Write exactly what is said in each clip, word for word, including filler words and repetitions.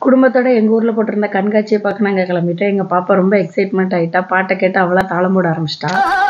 குடும்பத்தோட எங்கள் ஊரில் போட்டிருந்த கண்காட்சியை பார்க்க நாங்கள் கிளம்பிட்டோம். எங்கள் பாப்பா ரொம்ப எக்ஸைட்மெண்ட் ஆகிட்டா. பாட்டை கேட்டு அவளாக தாளம் போட ஆரம்பிச்சிட்டா.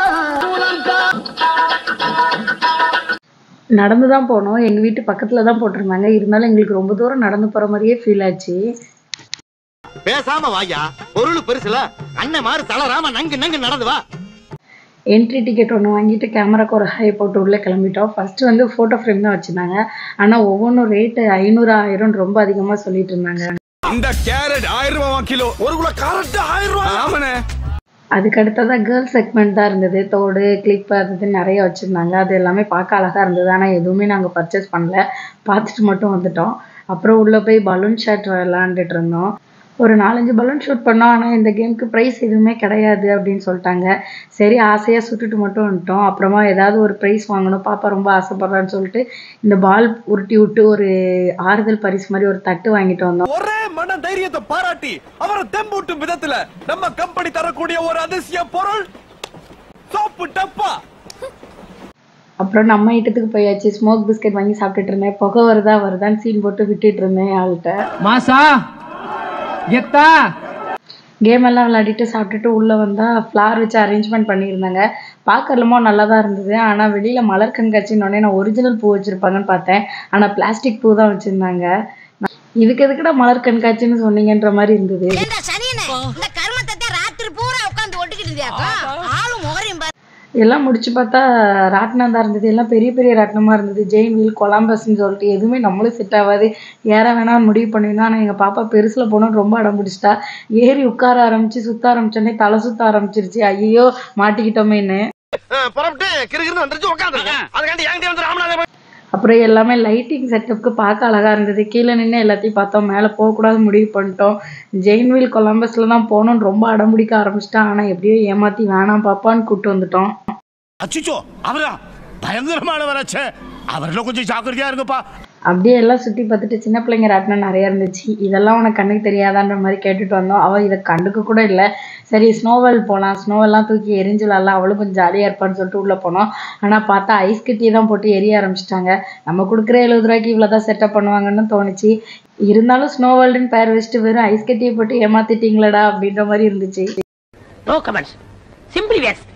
நடந்து தான் போனோம். எங்கள் வீட்டு பக்கத்தில் தான் போட்டிருந்தாங்க. இருந்தாலும் எங்களுக்கு ரொம்ப தூரம் நடந்து போகிற மாதிரியே ஃபீல் ஆச்சு. பேசாம வாயா, பொருள் பெருசுல அண்ணன் மாதிரி தளராம நங்கு நங்கு நடந்து வா. என்ட்ரி டிக்கெட் ஒன்று வாங்கிட்டு கேமராக்கு ஒரு ஹை போட்டு உள்ளே கிளம்பிட்டோம். ஃபஸ்ட்டு வந்து ஃபோட்டோ ஃப்ரேம் தான் வச்சுருந்தாங்க. ஆனால் ஒவ்வொன்றும் ரேட்டு ஐநூறு ஆயிரம் ரொம்ப அதிகமாக சொல்லிட்டு இருந்தாங்க. இந்த கேரட் ஆயிரம் ரூபா கிலோ, ஒரு கிலோ கேரட் ஆயிரம் ரூபா. ஆமாண்ணே. அதுக்கு அடுத்ததான் கேர்ள் செக்மெண்ட் தான் இருந்தது. தோடு, கிளிப் அது நிறைய வச்சுருந்தாங்க. அது எல்லாமே பார்க்க அழகாக இருந்தது. ஆனால் எதுவுமே நாங்கள் பர்ச்சேஸ் பண்ணல, பார்த்துட்டு மட்டும் வந்துட்டோம். அப்புறம் உள்ளே போய் பலூன் ஷாட் விளாண்டுட்டு இருந்தோம். ஒரு நாலஞ்சு பலூன் ஷூட் பண்ணோம். ஆனால் இந்த கேமுக்கு ப்ரைஸ் எதுவுமே கிடையாது அப்படின்னு சொல்லிட்டாங்க. சரி, ஆசையாக சுட்டுட்டு மட்டும் வந்துட்டோம். அப்புறமா ஏதாவது ஒரு ப்ரைஸ் வாங்கணும், பாப்பா ரொம்ப ஆசைப்படுறான்னு சொல்லிட்டு இந்த பால் உருட்டி விட்டு ஒரு ஆறுதல் பரிசு மாதிரி ஒரு தட்டு வாங்கிட்டு வந்தோம். ஒரே மன தைரியத்தை பாராட்டி அவரை தெம்பூட்டும் விதத்துல நம்ம கம்பெனி தரக்கூடிய ஒரு அதிசய பொருள் சோப்பு டப்பா. அப்புறம் நம்ம ஐட்டத்துக்கு போயாச்சு. ஸ்மோக் பிஸ்கெட் வாங்கி சாப்பிட்டுட்டு இருந்தேன். புகை வருதா வருதான்னு சீன் போட்டு விட்டுட்டு இருந்தேன் ஆள்கிட்ட. மாசா கெத்தா கேம் எல்லாம் விளையாடிட்டு சாப்பிட்டுட்டு உள்ளே வந்தால் ஃப்ளார் வச்சு அரேஞ்ச்மெண்ட் பண்ணியிருந்தாங்க. பார்க்கறதுமோ நல்லா தான் இருந்தது. ஆனால் வெளியில் மலர் கண்காட்சின்னொடனே நான் ஒரிஜினல் பூ வச்சுருப்பாங்கன்னு பார்த்தேன். ஆனால் பிளாஸ்டிக் பூ தான் வச்சுருந்தாங்க. இதுக்கு எதுக்குடா மலர் கண்காட்சின்னு சொன்னீங்கன்ற மாதிரி இருந்தது. எல்லாம் முடிச்சு பார்த்தா ராட்டினம் தான் இருந்தது. எல்லாம் பெரிய பெரிய ராட்டினமாக இருந்தது. ஜெயின் வீல், கொலம்பஸ்ன்னு சொல்லிட்டு எதுவுமே நம்மளும் செட் ஆகாது, ஏற வேணாம்னு முடிவு பண்ணியிருந்தோம். ஆனால் எங்கள் பாப்பா பெருசில் போனோன்னு ரொம்ப அடம் பிடிச்சிட்டா. ஏறி உட்கார ஆரம்பிச்சு சுற்ற ஆரம்பிச்சோடனே தலை சுற்ற ஆரம்பிச்சிருச்சு. ஐயோ மாட்டிக்கிட்டோமேன்னு. அப்புறம் எல்லாமே லைட்டிங் செட்டப்புக்கு பார்க்க அழகாக இருந்தது. கீழே நின்று எல்லாத்தையும் பார்த்தோம். மேலே போகக்கூடாது முடிவு பண்ணிட்டோம். ஜெயின்வில் கொலம்பஸில் தான் போகணுன்னு ரொம்ப அடம் பிடிக்க ஆரம்பிச்சிட்டான். ஆனால் எப்படியோ ஏமாற்றி வேணாம் பாப்பான்னு கூப்பிட்டு வந்துட்டோம். அச்சிச்சோ, அவரா பயங்கரமானவராச்சே, அவரெல்லாம் கொஞ்சம் ஜாக்கிரதையா இருங்கப்பா. அப்படியே எல்லாம் சுற்றி பார்த்துட்டு சின்ன பிள்ளைங்க ராட்டினம் நிறையா இருந்துச்சு. இதெல்லாம் உனக்கு கண்ணுக்கு தெரியாதான்ற மாதிரி கேட்டுட்டு வந்தோம். அவள் இதை கண்டுக்க கூட இல்லை. சரி ஸ்னோவெல் போகலாம், ஸ்னோவெல்லாம் தூக்கி எரிஞ்சு விளாட்லாம், அவளும் கொஞ்சம் ஜாலியாக இருப்பான்னு சொல்லிட்டு உள்ளே போனோம். ஆனால் பார்த்தா ஐஸ் கட்டியை தான் போட்டு எரிய ஆரம்பிச்சிட்டாங்க. நம்ம கொடுக்குற எழுபது ரூபாய்க்கு இவ்வளோ தான் செட்டப் பண்ணுவாங்கன்னு தோணுச்சு. இருந்தாலும் ஸ்னோவேல்டுன்னு பேர் வச்சுட்டு வெறும் ஐஸ் கட்டியை போட்டு ஏமாத்திட்டீங்களடா அப்படின்ற மாதிரி இருந்துச்சு. No comments. Simply yes.